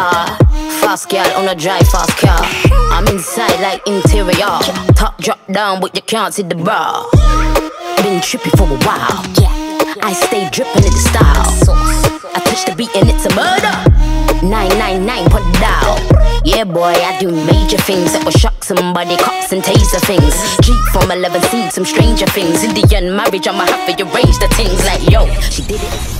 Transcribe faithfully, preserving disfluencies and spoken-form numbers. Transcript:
car. Fast girl on a drive fast car. I'm inside like interior. Top drop down but you can't see the bra. Been trippy for a while. I stay dripping in the style. I touch the beat and it's a murder. nine nine nine, put it down. Yeah boy, I do major things that will shock somebody, cops and taser things. Jeep from eleven, seen some stranger things. Indian marriage, I'ma have to arrange the things like yo, she did it.